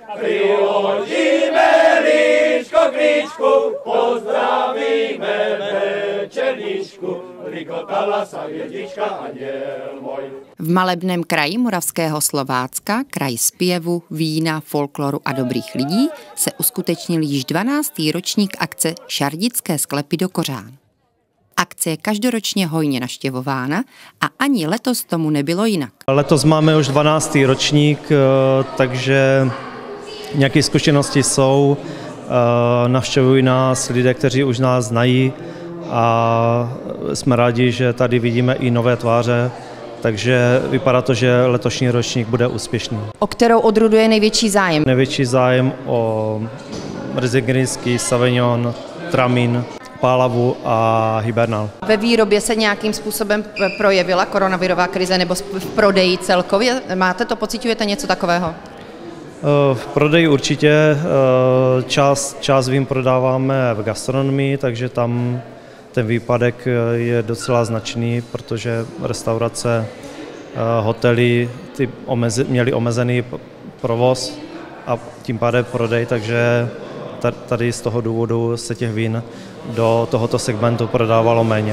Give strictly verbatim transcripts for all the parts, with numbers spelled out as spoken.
Přiložíme líčko k líčku, pozdravíme večerníčku, likotala sa hvězdička anděl můj. V malebném kraji Moravského Slovácka, kraj zpěvu, vína, folkloru a dobrých lidí, se uskutečnil již dvanáctý ročník akce Šardické sklepy do kořán. Akce je každoročně hojně navštěvována a ani letos tomu nebylo jinak. Letos máme už dvanáctý ročník, takže nějaké zkušenosti jsou, navštěvují nás lidé, kteří už nás znají a jsme rádi, že tady vidíme i nové tváře, takže vypadá to, že letošní ročník bude úspěšný. O kterou odrůdu je největší zájem? Největší zájem o Riesling, Sauvignon, Tramín, Pálavu a Hibernál. Ve výrobě se nějakým způsobem projevila koronavirová krize nebo v prodeji celkově? Máte to, pociťujete něco takového? V prodeji určitě, část, část vín prodáváme v gastronomii, takže tam ten výpadek je docela značný, protože restaurace, hotely ty omeze, měly omezený provoz a tím pádem prodej, takže tady z toho důvodu se těch vín do tohoto segmentu prodávalo méně.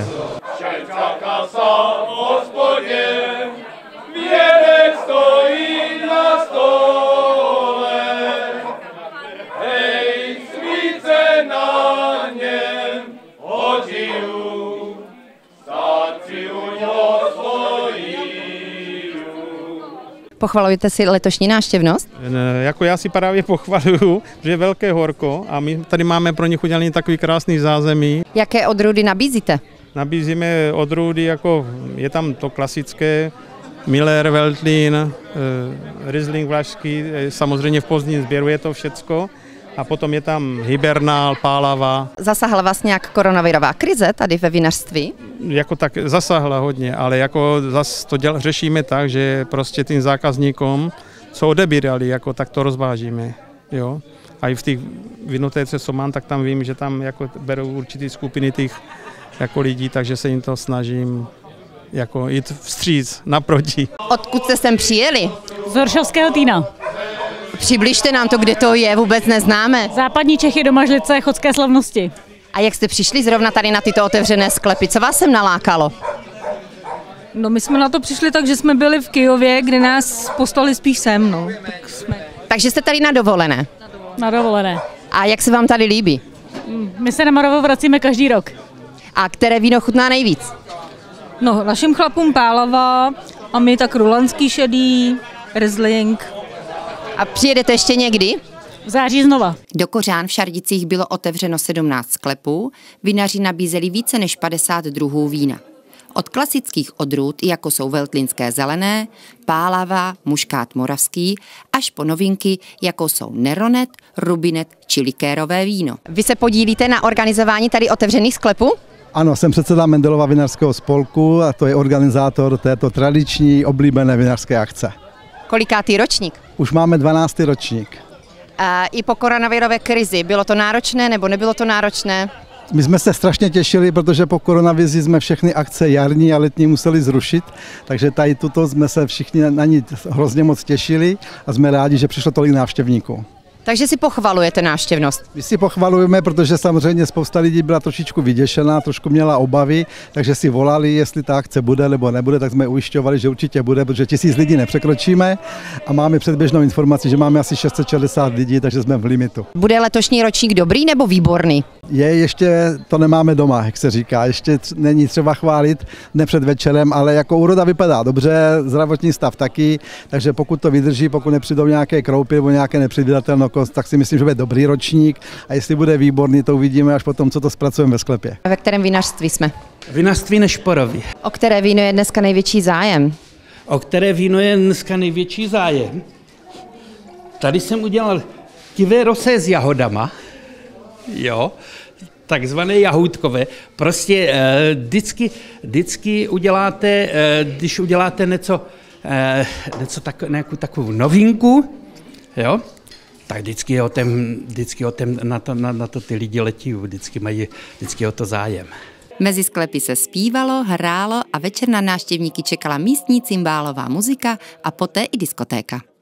Pochvalujete si letošní návštěvnost? Jako já si právě pochvaluju, že je velké horko a my tady máme pro ně udělaný takový krásný zázemí. Jaké odrůdy nabízíte? Nabízíme odrůdy, jako je tam to klasické, Miller, Veltlín, Riesling vlašský, samozřejmě v pozdním sběru je to všecko. A potom je tam Hibernál, Pálava. Zasahla vás nějak koronavirová krize tady ve vinařství? Jako tak zasahla hodně, ale jako zase to děl, řešíme tak, že prostě tím zákazníkům, co odebírali, jako tak to rozvážíme. Jo? A i v těch vinotéce, co mám, tak tam vím, že tam jako berou určitý skupiny těch jako lidí, takže se jim to snažím jako jít vstříc, naproti. Odkud jste sem přijeli? Z Horšovského Týna. Přibližte nám to, kde to je, vůbec neznáme. Západní Čechy, Domažlice, Chodské Slavnosti. A jak jste přišli zrovna tady na tyto otevřené sklepy? Co vás sem nalákalo? No my jsme na to přišli tak, že jsme byli v Kyjově, kde nás poslali spíš sem, no. Tak jsme... Takže jste tady na dovolené? Na dovolené. A jak se vám tady líbí? My se na Moravu vracíme každý rok. A které víno chutná nejvíc? No našim chlapům Pálava a my tak rulanský šedý, Riesling. A přijedete ještě někdy? V září znova. Do kořán v Šardicích bylo otevřeno sedmnáct sklepů, vinaři nabízeli více než padesát druhů vína. Od klasických odrůd, jako jsou veltlínské zelené, Pálava, muškát moravský, až po novinky, jako jsou Neronet, Rubinet či likérové víno. Vy se podílíte na organizování tady otevřených sklepů? Ano, jsem předseda Mendelova vinařského spolku a to je organizátor této tradiční oblíbené vinařské akce. Kolikátý ročník? Už máme dvanáctý ročník. A i po koronavirové krizi, bylo to náročné nebo nebylo to náročné? My jsme se strašně těšili, protože po koronavizi jsme všechny akce jarní a letní museli zrušit, takže tady tuto jsme se všichni na ní hrozně moc těšili a jsme rádi, že přišlo tolik návštěvníků. Takže si pochvalujete návštěvnost? My si pochvalujeme, protože samozřejmě spousta lidí byla trošičku vyděšená, trošku měla obavy, takže si volali, jestli ta akce bude nebo nebude, tak jsme ujišťovali, že určitě bude, protože tisíc lidí nepřekročíme a máme předběžnou informaci, že máme asi šest set šedesát lidí, takže jsme v limitu. Bude letošní ročník dobrý nebo výborný? Je, ještě to nemáme doma, jak se říká, ještě není třeba chválit, ne před večerem, ale jako úroda vypadá dobře, zdravotní stav taky, takže pokud to vydrží, pokud nepřijdou nějaké kroupy nebo nějaké nepředvídatelnosti, tak si myslím, že bude dobrý ročník a jestli bude výborný, to uvidíme až potom, co to zpracujeme ve sklepě. Ve kterém vinařství jsme? Vinařství Nešporově. O které víno je dneska největší zájem? O které víno je dneska největší zájem? Tady jsem udělal tivé rosé s jahodama, jo, takzvané jahůdkové. Prostě eh, vždycky, vždycky uděláte, eh, když uděláte něco, eh, něco tak, nějakou takovou novinku, jo, tak vždycky o tom, vždycky o tom na, to, na, na to ty lidi letí, vždycky mají vždycky o to zájem. Mezi sklepy se zpívalo, hrálo a večer na návštěvníky čekala místní cymbálová muzika a poté i diskotéka.